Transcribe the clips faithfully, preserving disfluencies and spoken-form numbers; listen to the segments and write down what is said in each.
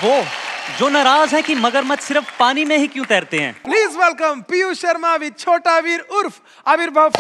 वो जो नाराज है कि मगरमच्छ सिर्फ पानी में ही क्यों तैरते हैं। Please welcome Piyush Sharma with Chhota Veer उर्फ आविर्भाव।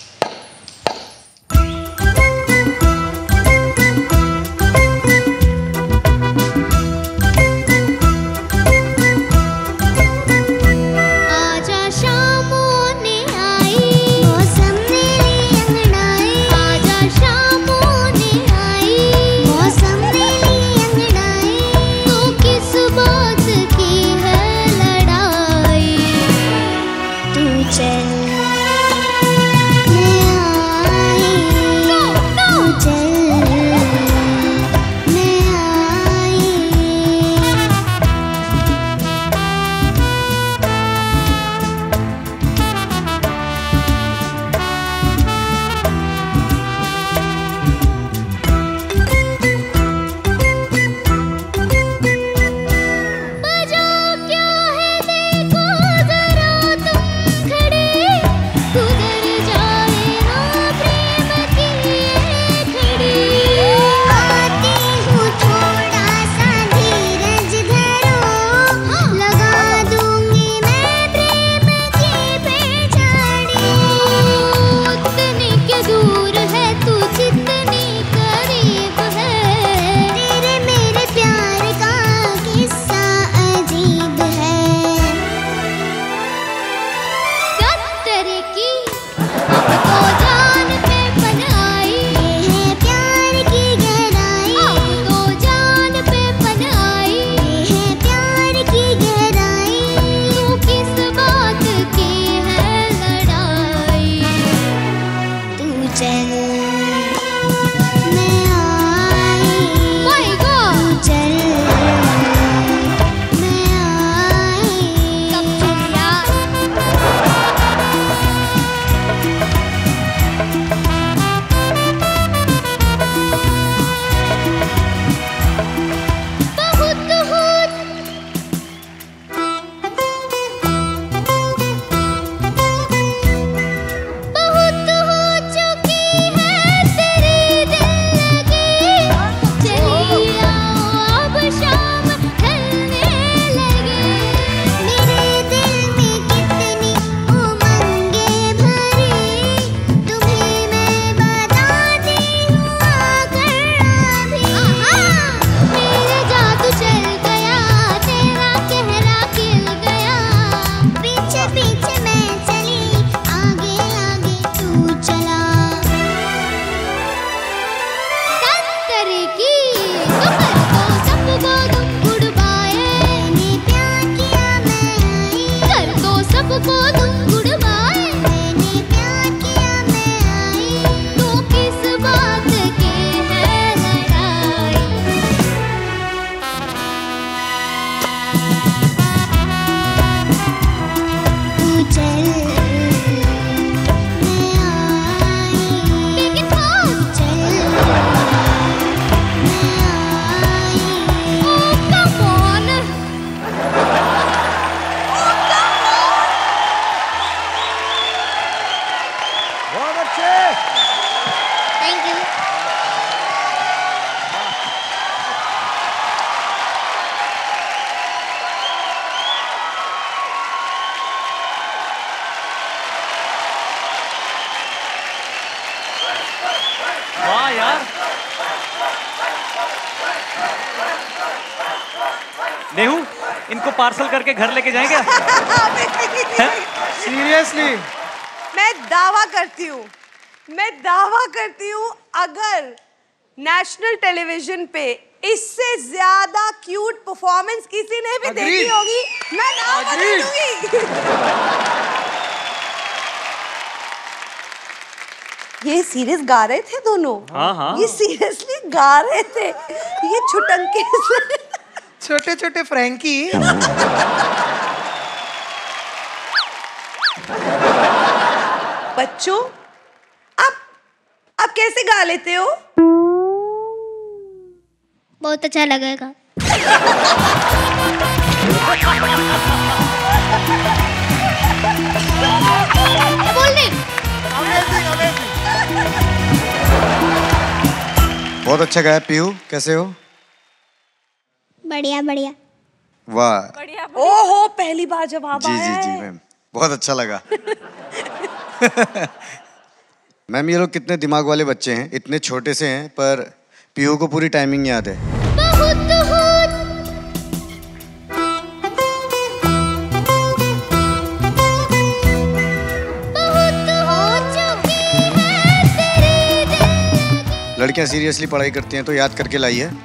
वाह यार, नेहू इनको पार्सल करके घर लेके जाएंगे? सीरियसली मैं दावा करती हूँ मैं दावा करती हूँ अगर नेशनल टेलीविजन पे इससे ज्यादा क्यूट परफॉर्मेंस किसी ने भी देखी होगी, मैं नाम बता दूंगी। ये सीरियस गा रहे थे दोनों। हाँ हाँ। ये सीरियसली गा रहे थे, ये छुटंके से छोटे छोटे फ्रैंकी। बच्चों, आप आप कैसे गा लेते हो? बहुत अच्छा लगेगा। बोलने बहुत अच्छा गाया। पीहू कैसे हो? बढ़िया बढ़िया। वाह, बढ़िया। ओहो, पहली बार जवाब जी आया जी जी मैम, बहुत अच्छा लगा। मैम ये लोग कितने दिमाग वाले बच्चे हैं, इतने छोटे से हैं पर पीहू को पूरी टाइमिंग याद है। बहुत बहुत बहुत हो चुकी है तेरी दिल। लड़कियां सीरियसली पढ़ाई करती हैं तो याद करके लाई है।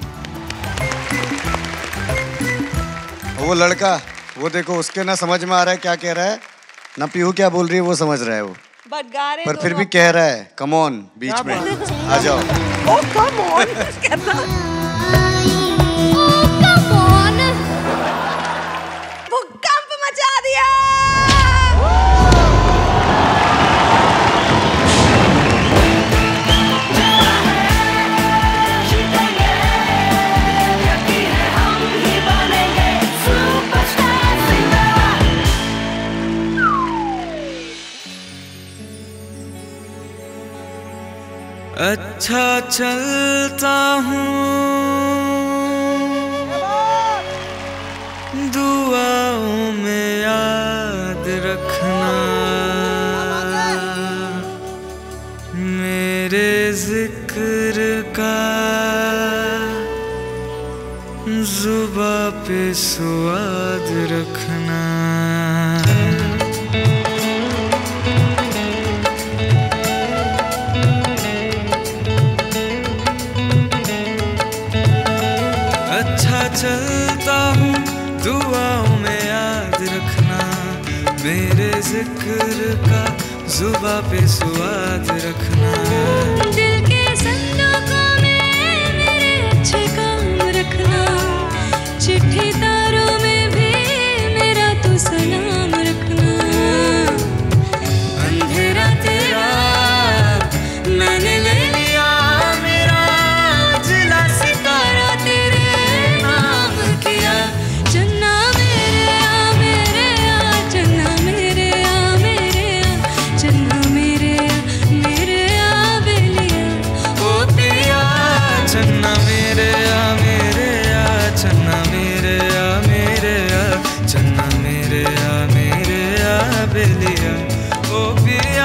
वो लड़का, वो देखो उसके ना समझ में आ रहा है क्या कह रहा है, ना पीहू क्या बोल रही है वो समझ रहा है वो, बट गा रहे पर फिर भी कह रहा है कम ऑन, बीच में आ जाओ। ओ कम ऑन कहता। Oh come on. भूकंप मचा दिया। अच्छा चलता हूँ, दुआओं में याद रखना, मेरे जिक्र का जुबां पे स्वाद रखना। चलता हूँ, दुआओं में याद रखना, मेरे जिक्र का जुबां पे स्वाद रखना। दिल के संदूकों में मेरे अच्छे काम रखना, चिट्ठी तारों में भी मेरा तू सलाम रखना। अंधेरा तेरा मैंने ले लिया, मेरा जिला सितारा तेरे चन्ना मेरे आ मेरे आ, चन्ना मेरे आ मेरे आ, चन्ना मेरे आ मेरे आ बेलिया। ओ पिया चन्ना मेरे आ मेरे आ, चन्ना मेरे आ मेरे आ, चन्ना मेरे आ मेरे आ बेलिया। ओ पिया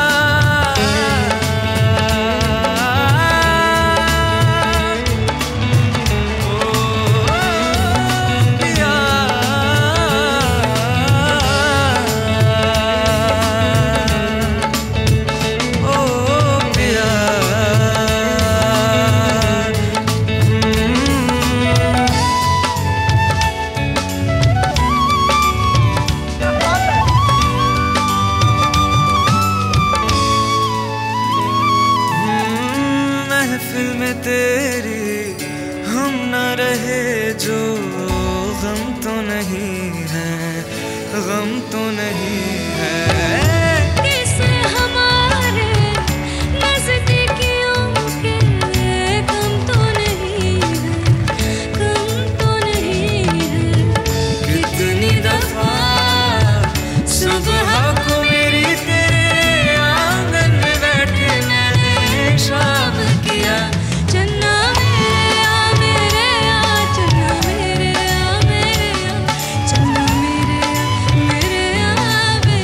तेरी हम न रहे जो, गम तो नहीं है, गम तो नहीं है। किसे हमारे नजदीकियों के कम तो नहीं है, कम तो नहीं है। कितनी दफा सुबह को मेरी तेरे आंगन में बैठे मैंने शाम किया। चन्ना मेरे आ मेरे आ, चन्ना मेरे आ मेरे आ, चन्ना मेरे आ मेरे आ।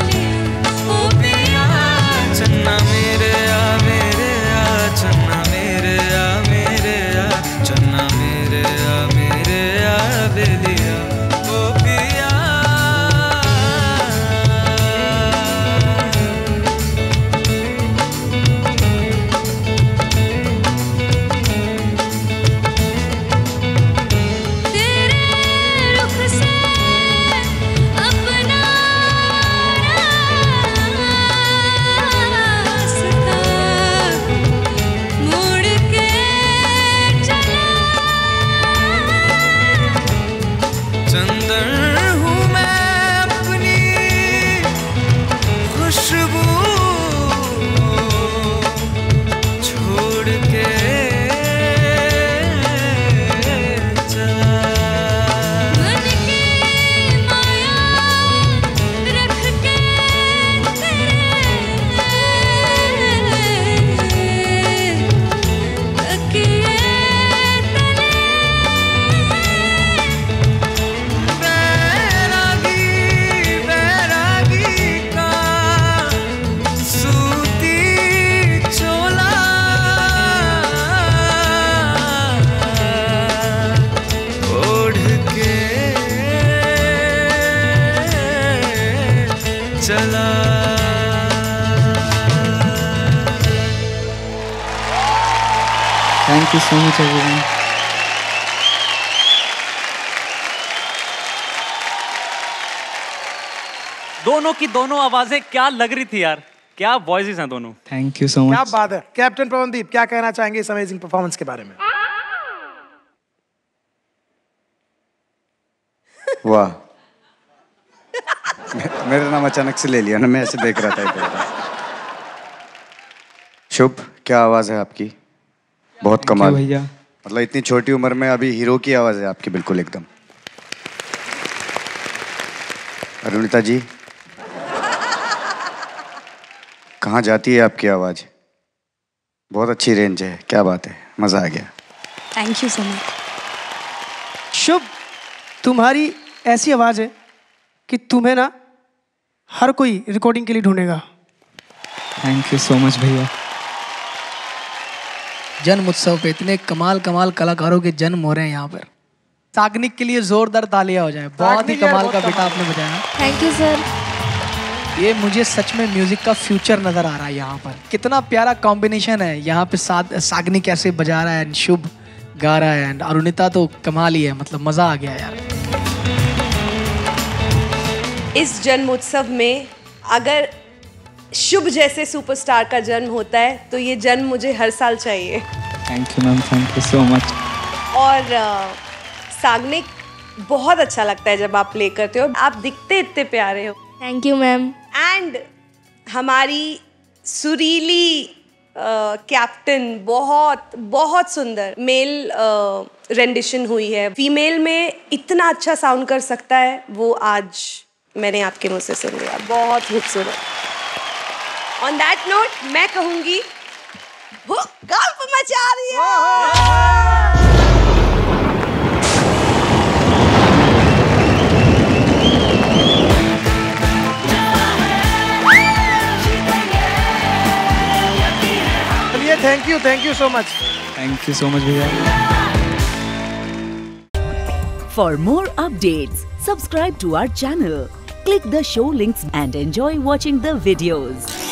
Thank you so much everyone. दोनों की दोनों आवाजें क्या लग रही थी यार, क्या वॉइसेस हैं दोनों। Thank you so much. क्या बात है। कैप्टन पवनदीप, क्या कहना चाहेंगे इस अमेजिंग परफॉर्मेंस के बारे में? वाह, मेरा नाम अचानक से ले लिया ना, मैं ऐसे देख रहा था इधर। शुभ, क्या आवाज है आपकी, बहुत कमाल भैया। मतलब इतनी छोटी उम्र में अभी हीरो की आवाज है आपकी, बिल्कुल एकदम। अरुणिता जी, कहाँ जाती है आपकी आवाज, बहुत अच्छी रेंज है, क्या बात है, मजा आ गया। Thank you so much. Shubh, तुम्हारी ऐसी आवाज है कि तुम्हें ना हर कोई रिकॉर्डिंग के लिए ढूंढेगा। थैंक यू सो मच भैया। जन्म उत्सव पे इतने कमाल कमाल कलाकारों के जन्म हो रहे हैं यहाँ पर। सागनिक के लिए जोरदार तालियां हो जाए, बहुत ही कमाल का बेटा आपने बजाया। Thank you sir. ये मुझे सच में म्यूजिक का फ्यूचर नजर आ रहा है यहाँ पर। कितना प्यारा कॉम्बिनेशन है यहाँ पे, साथ सागनिक कैसे बजा रहा है एंड शुभ गा रहा है एंड अरुणिता तो कमाल ही है, मतलब मजा आ गया यार। इस जन्म उत्सव में अगर शुभ जैसे सुपरस्टार का जन्म होता है तो ये जन्म मुझे हर साल चाहिए। Thank you ma'am, thank you so much. और uh, सागनिक, बहुत अच्छा लगता है जब आप प्ले करते हो, आप दिखते इतने प्यारे हो। Thank you ma'am. एंड हमारी सुरीली कैप्टन, uh, बहुत बहुत सुंदर मेल रेंडिशन uh, हुई है। फीमेल में इतना अच्छा साउंड कर सकता है वो आज मैंने आपके मुंह से सुन लिया, बहुत खूबसूरत। ऑन दैट नोट मैं कहूंगी वो गल्फ मचा रही है। चलिए, thank you, thank you so much. Thank you so much भैया। For more updates, subscribe to our channel, click the show links and enjoy watching the videos.